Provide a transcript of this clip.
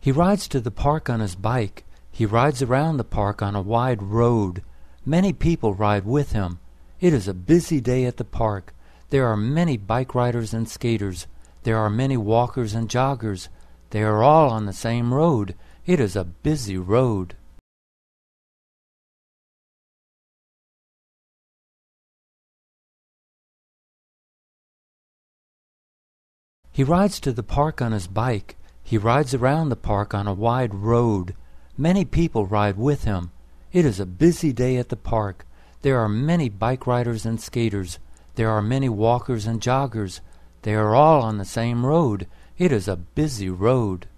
He rides to the park on his bike. He rides around the park on a wide road. Many people ride with him. It is a busy day at the park. There are many bike riders and skaters. There are many walkers and joggers. They are all on the same road. It is a busy road. He rides to the park on his bike. He rides around the park on a wide road. Many people ride with him. It is a busy day at the park. There are many bike riders and skaters. There are many walkers and joggers. They are all on the same road. It is a busy road.